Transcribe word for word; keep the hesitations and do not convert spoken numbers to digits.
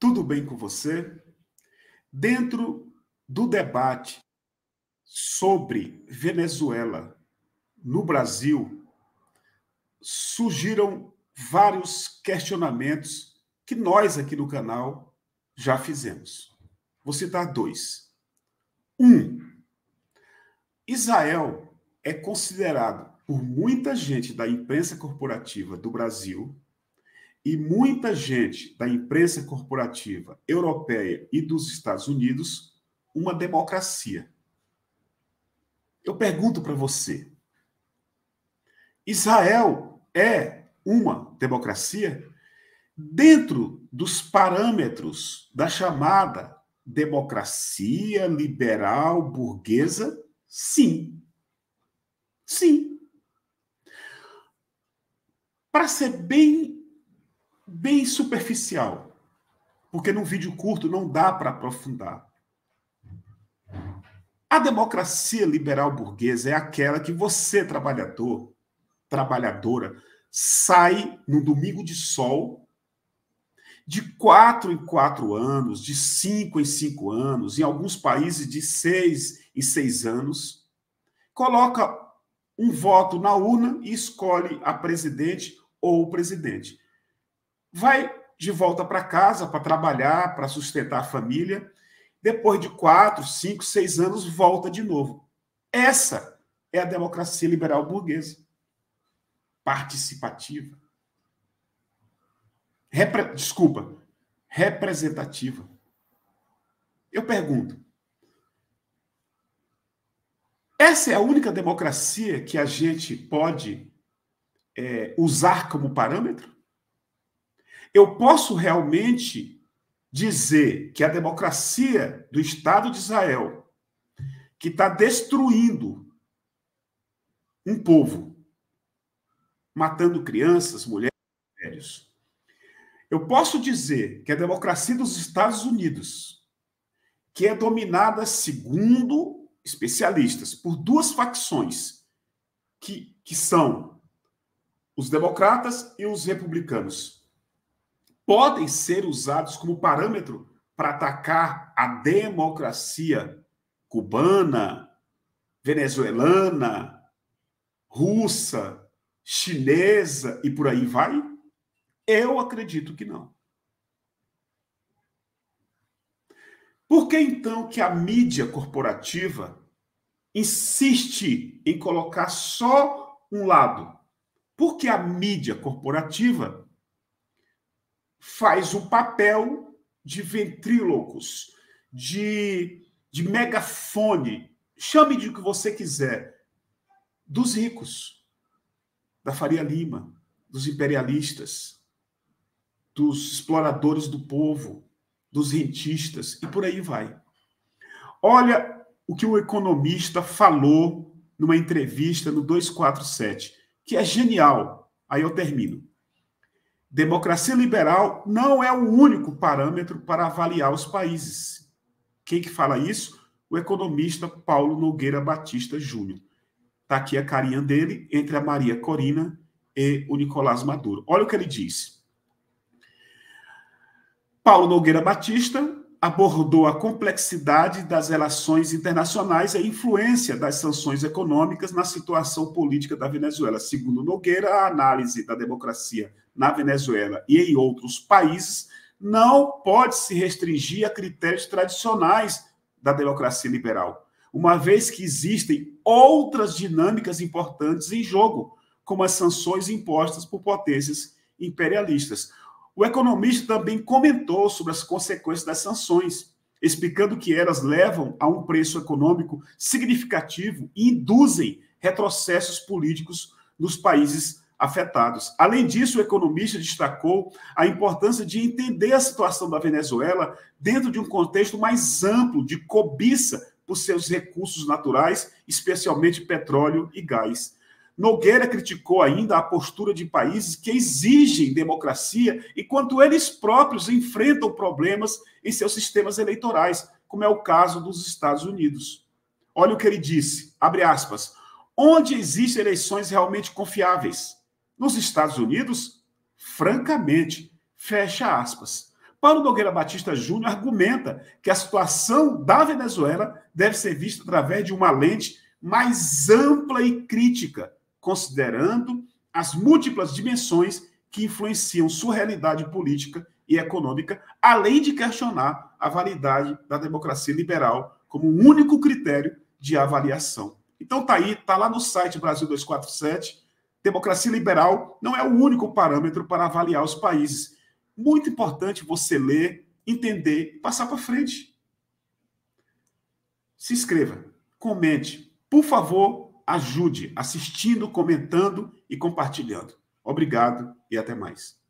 Tudo bem com você? Dentro do debate sobre Venezuela no Brasil, surgiram vários questionamentos que nós aqui no canal já fizemos. Vou citar dois. Um, Israel é considerado por muita gente da imprensa corporativa do Brasil e muita gente da imprensa corporativa europeia e dos Estados Unidos uma democracia. Eu pergunto para você, Israel é uma democracia? Dentro dos parâmetros da chamada democracia liberal burguesa, sim. Sim. Para ser bem bem superficial, porque num vídeo curto não dá para aprofundar. A democracia liberal burguesa é aquela que você, trabalhador, trabalhadora, sai no domingo de sol, de quatro em quatro anos, de cinco em cinco anos, em alguns países de seis em seis anos, coloca um voto na urna e escolhe a presidente ou o presidente. Vai de volta para casa para trabalhar, para sustentar a família. Depois de quatro, cinco, seis anos, volta de novo. Essa é a democracia liberal burguesa. Participativa. Repre... Desculpa. Representativa. Eu pergunto. Essa é a única democracia que a gente pode é, usar como parâmetro? Eu posso realmente dizer que a democracia do Estado de Israel, que está destruindo um povo, matando crianças, mulheres, velhos, eu posso dizer que a democracia dos Estados Unidos, que é dominada, segundo especialistas, por duas facções, que, que são os democratas e os republicanos, podem ser usados como parâmetro para atacar a democracia cubana, venezuelana, russa, chinesa e por aí vai? Eu acredito que não. Por que então que a mídia corporativa insiste em colocar só um lado? Porque a mídia corporativa faz o papel de ventrílocos, de, de megafone, chame de o que você quiser, dos ricos, da Faria Lima, dos imperialistas, dos exploradores do povo, dos rentistas, e por aí vai. Olha o que o economista falou numa entrevista no duzentos e quarenta e sete, que é genial. Aí eu termino. Democracia liberal não é o único parâmetro para avaliar os países. Quem que fala isso? O economista Paulo Nogueira Batista Júnior. Está aqui a carinha dele entre a Maria Corina e o Nicolás Maduro. Olha o que ele disse. Paulo Nogueira Batista abordou a complexidade das relações internacionais e a influência das sanções econômicas na situação política da Venezuela. Segundo Nogueira, a análise da democracia na Venezuela e em outros países não pode se restringir a critérios tradicionais da democracia liberal, uma vez que existem outras dinâmicas importantes em jogo, como as sanções impostas por potências imperialistas. O economista também comentou sobre as consequências das sanções, explicando que elas levam a um preço econômico significativo e induzem retrocessos políticos nos países afetados. Além disso, o economista destacou a importância de entender a situação da Venezuela dentro de um contexto mais amplo de cobiça por seus recursos naturais, especialmente petróleo e gás. Nogueira criticou ainda a postura de países que exigem democracia enquanto eles próprios enfrentam problemas em seus sistemas eleitorais, como é o caso dos Estados Unidos. Olha o que ele disse, abre aspas, onde existem eleições realmente confiáveis? Nos Estados Unidos? Francamente, fecha aspas. Paulo Nogueira Batista Júnior argumenta que a situação da Venezuela deve ser vista através de uma lente mais ampla e crítica, considerando as múltiplas dimensões que influenciam sua realidade política e econômica, além de questionar a validade da democracia liberal como um único critério de avaliação. Então tá aí, tá lá no site Brasil duzentos e quarenta e sete, democracia liberal não é o único parâmetro para avaliar os países. Muito importante você ler, entender e passar para frente. Se inscreva, comente. Por favor, ajude assistindo, comentando e compartilhando. Obrigado e até mais.